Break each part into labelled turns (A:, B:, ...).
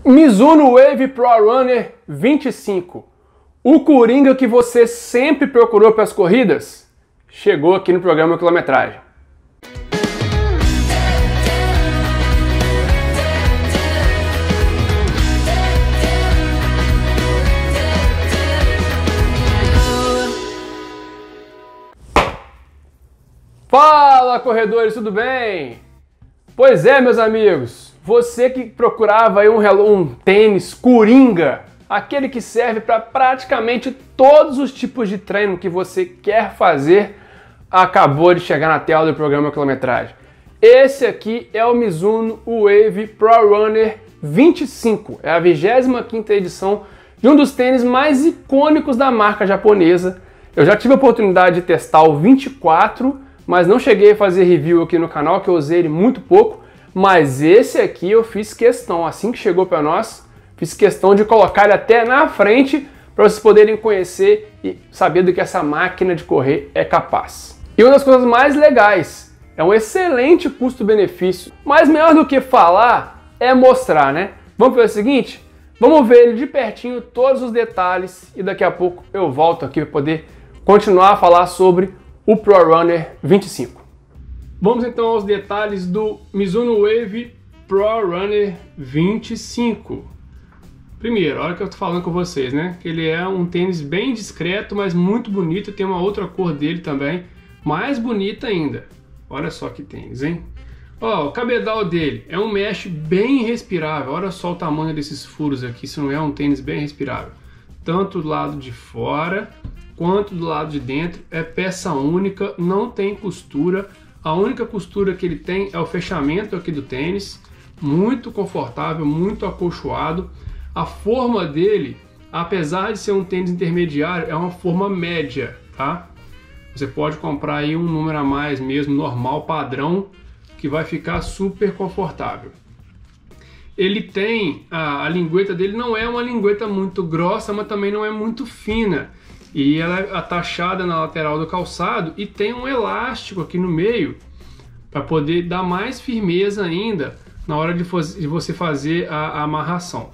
A: Mizuno Wave Pro Runner 25. O coringa que você sempre procurou para as corridas chegou aqui no programa Quilometragem. Fala, corredores, tudo bem? Pois é, meus amigos, você que procurava aí um tênis coringa, aquele que serve para praticamente todos os tipos de treino que você quer fazer, acabou de chegar na tela do programa Quilometragem. Esse aqui é o Mizuno Wave Pro Runner 25, é a 25ª edição de um dos tênis mais icônicos da marca japonesa. Eu já tive a oportunidade de testar o 24, mas não cheguei a fazer review aqui no canal, que eu usei ele muito pouco, mas esse aqui eu fiz questão, assim que chegou para nós, fiz questão de colocar ele até na frente para vocês poderem conhecer e saber do que essa máquina de correr é capaz. E uma das coisas mais legais, é um excelente custo-benefício, mas melhor do que falar é mostrar, né? Vamos fazer o seguinte? Vamos ver ele de pertinho, todos os detalhes, e daqui a pouco eu volto aqui para poder continuar a falar sobre o Pro Runner 25. Vamos então aos detalhes do Mizuno Wave Pro Runner 25. Primeiro, olha o que eu tô falando com vocês, né? Que ele é um tênis bem discreto, mas muito bonito. Tem uma outra cor dele também, mais bonita ainda. Olha só que tênis, hein? Ó, o cabedal dele é um mesh bem respirável. Olha só o tamanho desses furos aqui, se não é um tênis bem respirável. Tanto do lado de fora quanto do lado de dentro, é peça única, não tem costura. A única costura que ele tem é o fechamento aqui do tênis, muito confortável, muito acolchoado. A forma dele, apesar de ser um tênis intermediário, é uma forma média, tá? Você pode comprar aí um número a mais mesmo, normal, padrão, que vai ficar super confortável. Ele tem, a lingueta dele não é uma lingueta muito grossa, mas também não é muito fina. E ela é atachada na lateral do calçado e tem um elástico aqui no meio para poder dar mais firmeza ainda na hora de você fazer a amarração.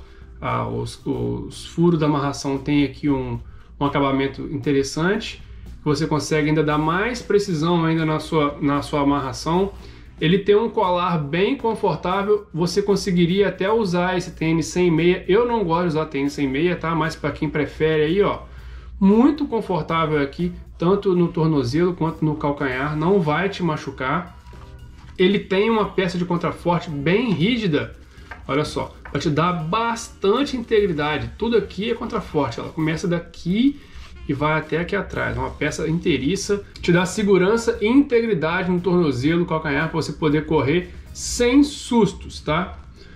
A: Os furos da amarração tem aqui um acabamento interessante, você consegue ainda dar mais precisão ainda na sua amarração. Ele tem um colar bem confortável, você conseguiria até usar esse tênis sem meia. Eu não gosto de usar tênis sem meia, tá? Mas para quem prefere aí, ó, muito confortável aqui, tanto no tornozelo quanto no calcanhar, não vai te machucar. Ele tem uma peça de contraforte bem rígida, olha só, para te dar bastante integridade. Tudo aqui é contraforte, ela começa daqui e vai até aqui atrás, uma peça inteiriça, te dá segurança e integridade no tornozelo, calcanhar, para você poder correr sem sustos, tá?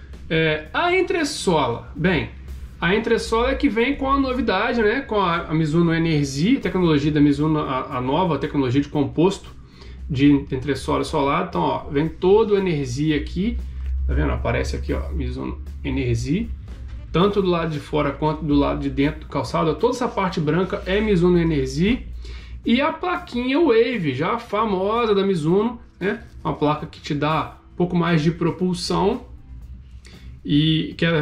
A: A entressola, bem, a entressola é que vem com a novidade, né? Com a Mizuno Energy, a tecnologia da Mizuno, a nova tecnologia de composto de entressola solado. Então, ó, vem todo o Energy aqui, tá vendo? Aparece aqui, ó, Mizuno Energy, tanto do lado de fora quanto do lado de dentro do calçado. Toda essa parte branca é Mizuno Energy. E a plaquinha Wave, já famosa da Mizuno, né? Uma placa que te dá um pouco mais de propulsão e que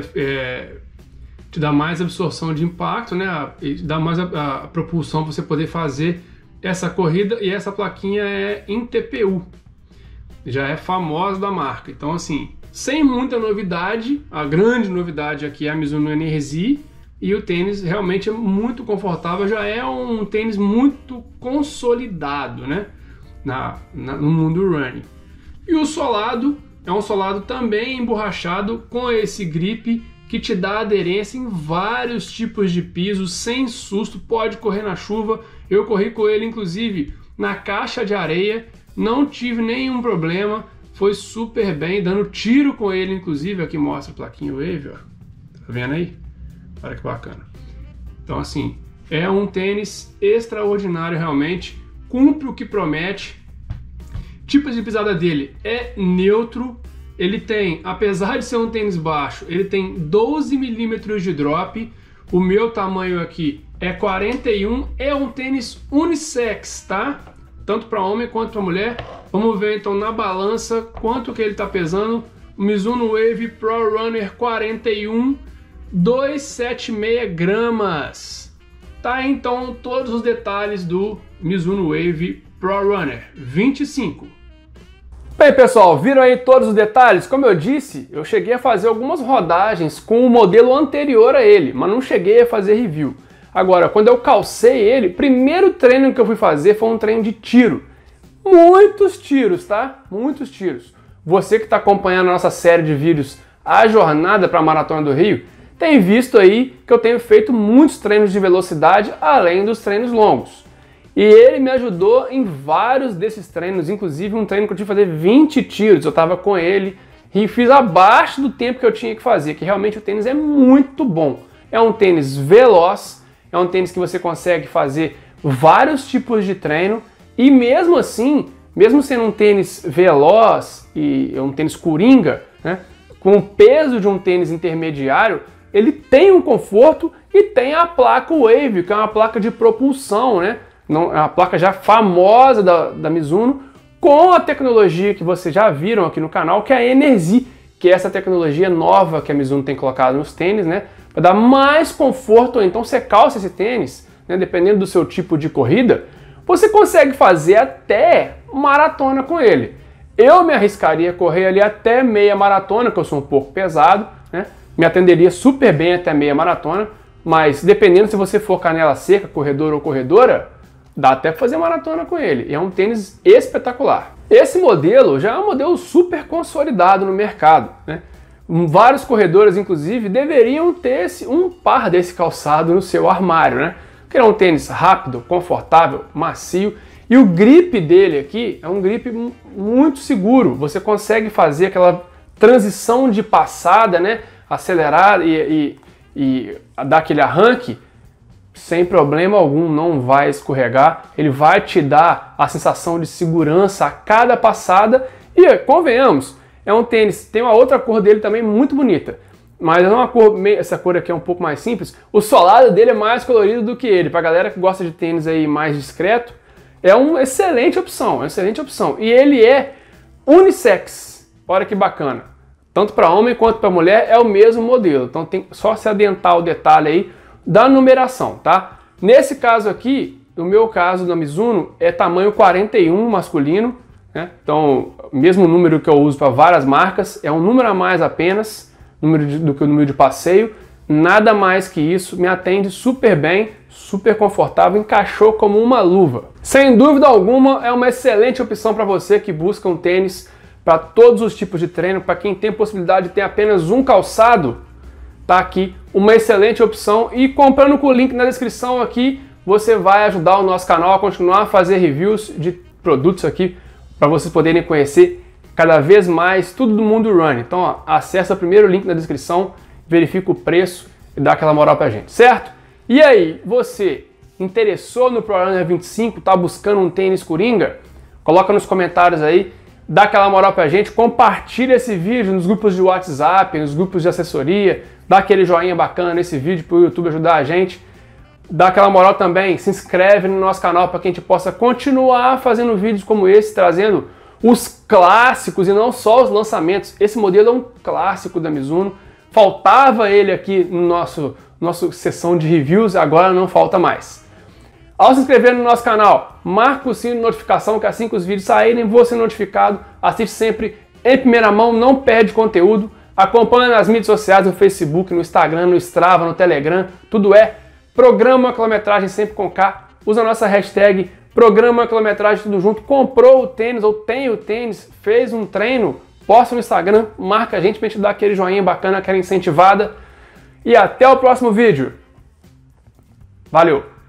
A: te dá mais absorção de impacto, né? E dá mais a propulsão para você poder fazer essa corrida. E essa plaquinha é em TPU, já é famosa da marca. Então, assim, sem muita novidade, a grande novidade aqui é a Mizuno Energy, e o tênis realmente é muito confortável, já é um tênis muito consolidado, né? No mundo running. E o solado é um solado também emborrachado com esse grip que te dá aderência em vários tipos de piso, sem susto, pode correr na chuva. Eu corri com ele, inclusive, na caixa de areia, não tive nenhum problema, foi super bem, dando tiro com ele, inclusive, aqui mostra a plaquinha Wave, ó. Tá vendo aí? Olha que bacana. Então, assim, é um tênis extraordinário realmente, cumpre o que promete. Tipo de pisada dele é neutro. Ele tem, apesar de ser um tênis baixo, ele tem 12 milímetros de drop. O meu tamanho aqui é 41. É um tênis unissex, tá? Tanto para homem quanto para mulher. Vamos ver então na balança quanto que ele está pesando. Mizuno Wave Pro Runner 41, 276 gramas. Tá, então todos os detalhes do Mizuno Wave Pro Runner 25. Bem, pessoal, viram aí todos os detalhes? Como eu disse, eu cheguei a fazer algumas rodagens com o modelo anterior a ele, mas não cheguei a fazer review. Agora, quando eu calcei ele, o primeiro treino que eu fui fazer foi um treino de tiro. Muitos tiros, tá? Muitos tiros. Você que está acompanhando a nossa série de vídeos A Jornada para a Maratona do Rio, tem visto aí que eu tenho feito muitos treinos de velocidade, além dos treinos longos. E ele me ajudou em vários desses treinos, inclusive um treino que eu tive que fazer 20 tiros, eu estava com ele e fiz abaixo do tempo que eu tinha que fazer, que realmente o tênis é muito bom. É um tênis veloz, é um tênis que você consegue fazer vários tipos de treino e mesmo assim, mesmo sendo um tênis veloz e um tênis coringa, né, com o peso de um tênis intermediário, ele tem um conforto e tem a placa Wave, que é uma placa de propulsão, né? É uma placa já famosa da Mizuno, com a tecnologia que vocês já viram aqui no canal, que é a Energy, que é essa tecnologia nova que a Mizuno tem colocado nos tênis, né? Para dar mais conforto, ou então você calça esse tênis, né, dependendo do seu tipo de corrida, você consegue fazer até maratona com ele. Eu me arriscaria a correr ali até meia maratona, que eu sou um pouco pesado, né? Me atenderia super bem até meia maratona, mas dependendo se você for canela seca, corredor ou corredora, dá até para fazer maratona com ele. E é um tênis espetacular. Esse modelo já é um modelo super consolidado no mercado, né? Vários corredores, inclusive, deveriam ter um par desse calçado no seu armário, né? Porque é um tênis rápido, confortável, macio. E o grip dele aqui é um grip muito seguro. Você consegue fazer aquela transição de passada, né? Acelerar e dar aquele arranque sem problema algum, não vai escorregar. Ele vai te dar a sensação de segurança a cada passada. E convenhamos, é um tênis, tem uma outra cor dele também muito bonita. Mas é uma cor, essa cor aqui é um pouco mais simples. O solado dele é mais colorido do que ele. Pra galera que gosta de tênis aí mais discreto, é uma excelente opção, E ele é unissex. Olha que bacana. Tanto para homem quanto para mulher é o mesmo modelo. Então tem só se adentar o detalhe aí da numeração, tá? Nesse caso aqui, no meu caso da Mizuno, é tamanho 41 masculino, né? Então, mesmo número que eu uso para várias marcas, é um número a mais apenas, do que o número de passeio, nada mais que isso, me atende super bem, super confortável, encaixou como uma luva. Sem dúvida alguma, é uma excelente opção para você que busca um tênis para todos os tipos de treino, para quem tem possibilidade de ter apenas um calçado, tá aqui uma excelente opção. E comprando com o link na descrição aqui, você vai ajudar o nosso canal a continuar a fazer reviews de produtos aqui, para vocês poderem conhecer cada vez mais tudo do mundo running. Então, ó, acessa primeiro o link na descrição, verifica o preço e dá aquela moral pra gente, certo? E aí, você interessou no Pro Runner 25, tá buscando um tênis coringa? Coloca nos comentários aí, dá aquela moral pra gente, compartilha esse vídeo nos grupos de WhatsApp, nos grupos de assessoria, dá aquele joinha bacana nesse vídeo para o YouTube ajudar a gente, dá aquela moral também, se inscreve no nosso canal para que a gente possa continuar fazendo vídeos como esse, trazendo os clássicos e não só os lançamentos. Esse modelo é um clássico da Mizuno, faltava ele aqui no nossa sessão de reviews, agora não falta mais. Ao se inscrever no nosso canal, marca o sino de notificação que assim que os vídeos saírem, você ser notificado. Assiste sempre em primeira mão, não perde conteúdo. Acompanha nas mídias sociais, no Facebook, no Instagram, no Strava, no Telegram. Tudo é Programa Quilometragem, sempre com K. Usa a nossa hashtag Programa Quilometragem, tudo junto. Comprou o tênis ou tem o tênis, fez um treino, posta no Instagram, marca a gente pra gente dar aquele joinha bacana, aquela incentivada. E até o próximo vídeo. Valeu!